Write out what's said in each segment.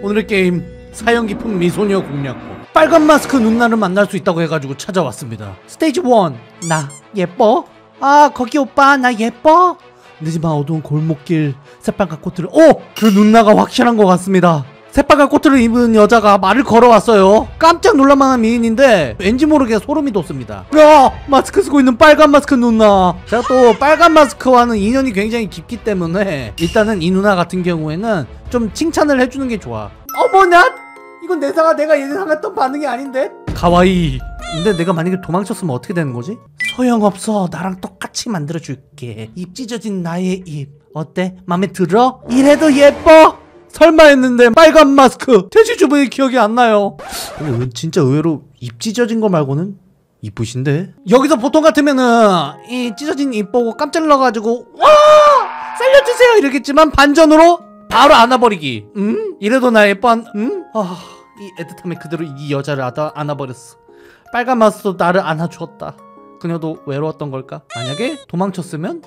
오늘의 게임 사연 깊은 미소녀 공략법. 빨간 마스크 누나를 만날 수 있다고 해가지고 찾아왔습니다. 스테이지 1. 나 예뻐? 아 거기 오빠 나 예뻐? 늦지만 어두운 골목길 새빨간 코트를 그 누나가 확실한 것 같습니다. 새빨간 코트를 입은 여자가 말을 걸어왔어요. 깜짝 놀랄만한 미인인데 왠지 모르게 소름이 돋습니다. 야 마스크 쓰고 있는 빨간 마스크 누나. 제가 또 빨간 마스크와는 인연이 굉장히 깊기 때문에 일단은 이 누나 같은 경우에는 좀 칭찬을 해주는 게 좋아. 어머나 이건 내가 예상했던 반응이 아닌데? 가와이. 근데 내가 만약에 도망쳤으면 어떻게 되는 거지? 소용없어. 나랑 똑같이 만들어줄게. 입 찢어진 나의 입 어때? 맘에 들어? 이래도 예뻐? 설마 했는데 빨간 마스크 돼지 주부의 기억이 안 나요. 근데 진짜 의외로 입 찢어진 거 말고는 이쁘신데? 여기서 보통 같으면은 이 찢어진 입 보고 깜짝 놀라가지고 와 살려주세요 이러겠지만 반전으로 바로 안아버리기. 이래도 나 예뻐. 이 애틋함에 그대로 이 여자를 안아버렸어. 빨간 마스크도 나를 안아주었다. 그녀도 외로웠던 걸까? 만약에 도망쳤으면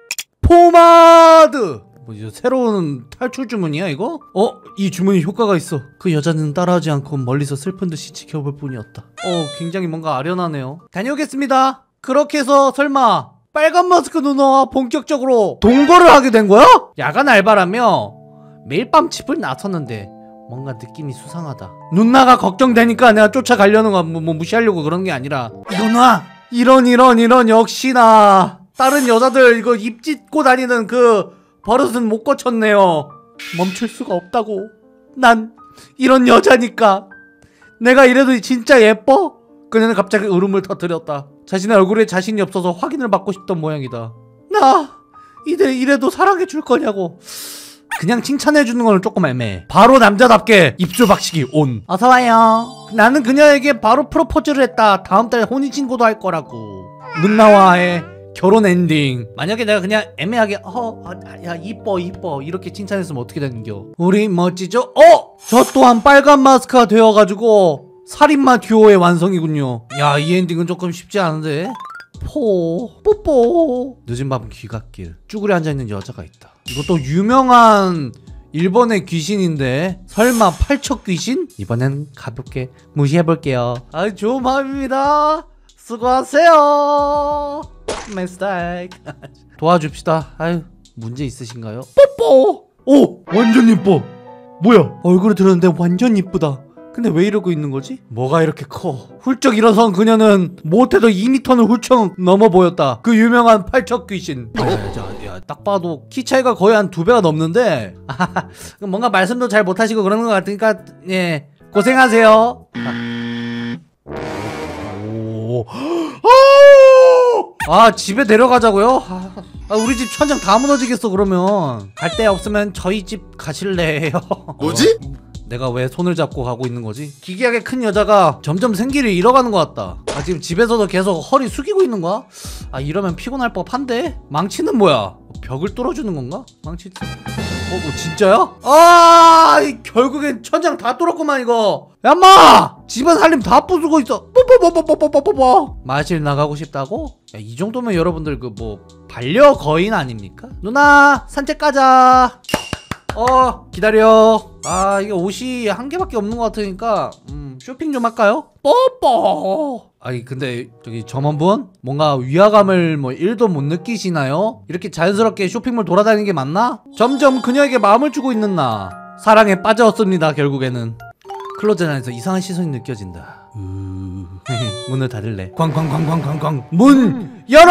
포마드! 뭐 이제 새로운 탈출 주문이야 이거? 이 주문이 효과가 있어. 그 여자는 따라하지 않고 멀리서 슬픈 듯이 지켜볼 뿐이었다. 굉장히 뭔가 아련하네요. 다녀오겠습니다. 그렇게 해서 설마 빨간 마스크 누나와 본격적으로 동거를 하게 된 거야? 야간 알바라며 매일 밤 집을 나섰는데 뭔가 느낌이 수상하다. 누나가 걱정되니까 내가 쫓아가려는 거 뭐 무시하려고 그런 게 아니라 이런 역시나 다른 여자들 이거 입 찢고 다니는 그 버릇은 못 고쳤네요. 멈출 수가 없다고. 난 이런 여자니까. 내가 이래도 진짜 예뻐? 그녀는 갑자기 울음을 터뜨렸다. 자신의 얼굴에 자신이 없어서 확인을 받고 싶던 모양이다. 나 이래도 사랑해 줄 거냐고. 그냥 칭찬해주는 거는 조금 애매해. 바로 남자답게 입술 박치기 온. 어서와요. 나는 그녀에게 바로 프로포즈를 했다. 다음 달에 혼인신고도 할 거라고. 누나와의 결혼 엔딩. 만약에 내가 그냥 애매하게 야 이뻐 이렇게 칭찬했으면 어떻게 되는겨? 우리 멋지죠? 저 또한 빨간 마스크가 되어가지고 살인마 듀오의 완성이군요. 야 이 엔딩은 조금 쉽지 않은데. 뽀뽀. 늦은 밤 귀갓길. 쭈그려 앉아있는 여자가 있다. 이것도 유명한 일본의 귀신인데 설마 팔척 귀신? 이번엔 가볍게 무시해볼게요. 좋은 마음입니다. 수고하세요. 메스타이크. 도와줍시다. 문제 있으신가요? 뽀뽀. 완전 이뻐. 뭐야 얼굴을 들었는데 완전 이쁘다. 근데 왜 이러고 있는 거지? 뭐가 이렇게 커? 훌쩍 일어선 그녀는 못해도 2m는 훌쩍 넘어 보였다. 그 유명한 팔척 귀신. 야, 딱 봐도 키 차이가 거의 한 2배가 넘는데 뭔가 말씀도 잘 못하시고 그러는 것 같으니까 예 고생하세요. 집에 내려가자고요? 우리 집 천장 다 무너지겠어. 그러면 갈 데 없으면 저희 집 가실래요? 뭐지? 내가 왜 손을 잡고 가고 있는 거지? 기괴하게 큰 여자가 점점 생기를 잃어가는 것 같다. 지금 집에서도 계속 허리 숙이고 있는 거야? 이러면 피곤할 법한데? 망치는 뭐야? 벽을 뚫어주는 건가? 망치. 진짜야? 결국엔 천장 다 뚫었구만 이거. 야마! 집안 살림 다 부수고 있어. 뽀뽀뽀뽀뽀뽀뽀뽀. 마실 나가고 싶다고? 이 정도면 여러분들 그 뭐 반려거인 아닙니까? 누나 산책 가자. 기다려. 이게 옷이 한 개밖에 없는 것 같으니까 쇼핑 좀 할까요? 뽀뽀. 근데 저기 점원분 뭔가 위화감을 뭐 1도 못 느끼시나요? 이렇게 자연스럽게 쇼핑몰 돌아다니는 게 맞나? 점점 그녀에게 마음을 주고 있는 나 사랑에 빠졌습니다. 결국에는 클로젯 안에서 이상한 시선이 느껴진다. 문을 닫을래. 쾅쾅쾅쾅쾅쾅. 문 열어!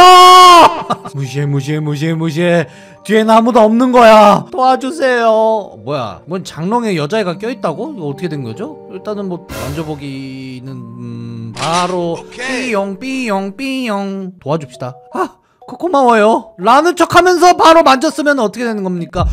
무시해. 뒤엔 아무도 없는 거야. 도와주세요. 뭐야? 뭔 장롱에 여자애가 껴있다고? 이거 어떻게 된 거죠? 일단은 뭐 만져보기는 바로 삐용 도와줍시다. 고마워요. 라는 척하면서 바로 만졌으면 어떻게 되는 겁니까?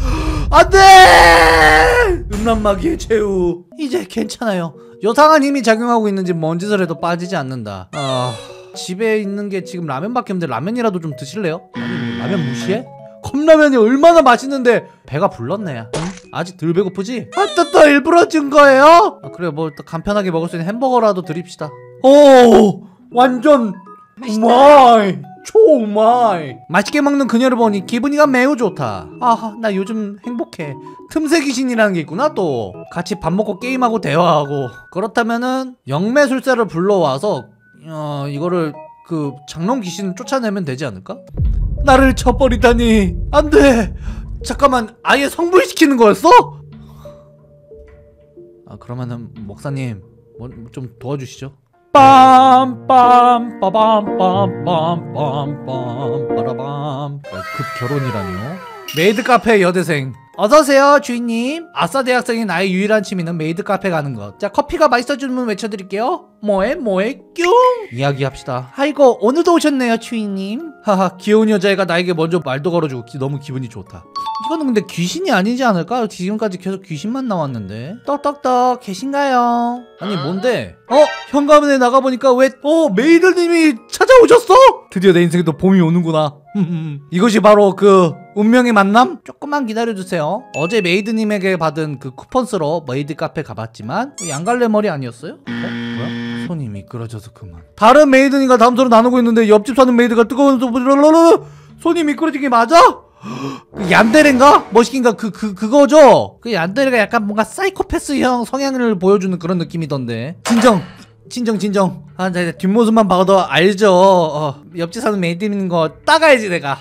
안돼! 음란마귀의 최후. 이제 괜찮아요. 요상한 힘이 작용하고 있는지 뭔 짓을 해도 빠지지 않는다. 집에 있는 게 지금 라면밖에 없는데 라면이라도 좀 드실래요? 라면 무시해? 컵라면이 얼마나 맛있는데 배가 불렀네. 아직 덜 배고프지? 또 일부러 준 거예요? 그래 뭐 간편하게 먹을 수 있는 햄버거라도 드립시다. 완전 마이 초마이. 맛있게 먹는 그녀를 보니 기분이가 매우 좋다. 아, 나 요즘 행복해. 틈새 귀신이라는 게 있구나. 또 같이 밥 먹고 게임하고 대화하고. 그렇다면은 영매술사를 불러와서 이거를 그 장롱 귀신을 쫓아내면 되지 않을까? 나를 쳐버리다니. 안돼. 잠깐만, 아예 성불시키는 거였어? 아, 그러면은 목사님 뭐 좀 도와주시죠. 빰빰 빠밤 빰빰 빠라밤. 급 결혼이라니요? 메이드 카페 여대생. 어서오세요 주인님. 아싸 대학생이 나의 유일한 취미는 메이드 카페 가는 것. 자, 커피가 맛있어 주문 외쳐드릴게요. 뭐해 뀨. 이야기합시다. 아이고 오늘도 오셨네요 주인님. 하하, 귀여운 여자애가 나에게 먼저 말도 걸어주고 너무 기분이 좋다. 이거는 근데 귀신이 아니지 않을까? 지금까지 계속 귀신만 나왔는데. 떡떡떡 계신가요? 아니 뭔데? 현관문에 나가보니까 왜 메이드님이 찾아오셨어? 드디어 내 인생에도 봄이 오는구나. 이것이 바로 그 운명의 만남? 조금만 기다려주세요. 어제 메이드님에게 받은 그 쿠폰 쓰러 메이드 카페 가봤지만 양갈래 머리 아니었어요? 뭐야? 손이 미끄러져서 그만. 다른 메이드님과 담소를 나누고 있는데 옆집 사는 메이드가 뜨거운 손이 미끄러진 게 맞아? 그 얀데레인가? 머시긴가? 그거죠? 그 얀데레가 약간 뭔가 사이코패스형 성향을 보여주는 그런 느낌이던데. 진정. 아, 나 뒷모습만 봐도 알죠. 옆집 사는 메이드인 거 따가야지 내가.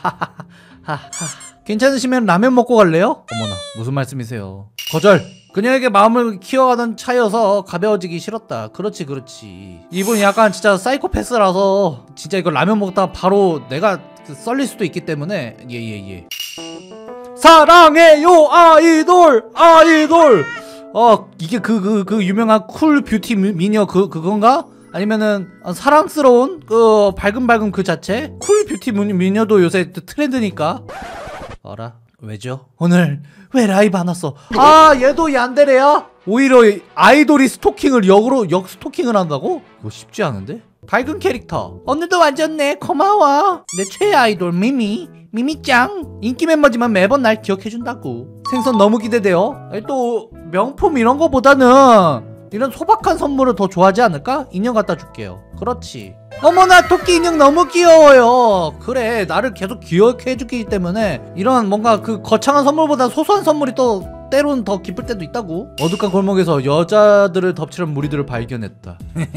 괜찮으시면 라면 먹고 갈래요? 어머나, 무슨 말씀이세요? 거절. 그녀에게 마음을 키워가던 차여서 가벼워지기 싫었다. 그렇지. 이분이 약간 진짜 사이코패스라서 진짜 이거 라면 먹다가 바로 내가 썰릴 수도 있기 때문에. 예. 사랑해요 아이돌. 이게 그 유명한 쿨 뷰티 미녀 그건가? 아니면은 사랑스러운 그 밝은 그 자체? 쿨 뷰티 미녀도 요새 트렌드니까. 어라? 왜죠? 오늘 왜 라이브 안 왔어? 아, 얘도 얀데레야? 오히려 아이돌이 스토킹을 역 스토킹을 한다고? 이거 쉽지 않은데? 밝은 캐릭터. 오늘도 와줬네. 고마워. 내 최애 아이돌 미미짱. 인기 멤버지만 매번 날 기억해준다고. 생선 너무 기대돼요. 아니, 또 명품 이런 거보다는 이런 소박한 선물을 더 좋아하지 않을까? 인형 갖다 줄게요. 그렇지. 어머나, 토끼 인형 너무 귀여워요. 그래, 나를 계속 기억해 주기 때문에 이런 뭔가 그 거창한 선물보다 소소한 선물이 또 때로는 더 기쁠 때도 있다고. 어둑한 골목에서 여자들을 덮치는 무리들을 발견했다.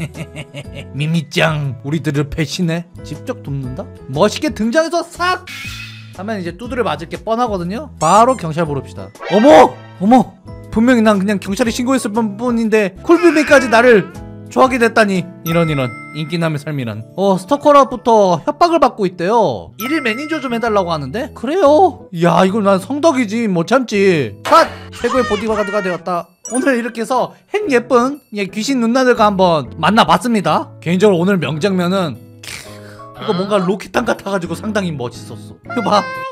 미미짱, 우리들을 배신해? 직접 돕는다? 멋있게 등장해서 싹 하면 이제 두드려 맞을 게 뻔하거든요. 바로 경찰 부릅시다. 어머, 분명히 난 그냥 경찰에 신고했을 뿐인데 쿨비비까지 나를 좋아하게 됐다니. 이런 인기남의 삶이란. 스토커로부터 협박을 받고 있대요. 일일 매니저 좀 해달라고 하는데? 그래요. 야, 이걸 난 성덕이지 못 참지. 컷! 최고의 보디가드가 되었다. 오늘 이렇게 해서 핵 예쁜 귀신 누나들과 한번 만나봤습니다. 개인적으로 오늘 명장면은 이거 뭔가 로켓탄 같아가지고 상당히 멋있었어. 이거 봐.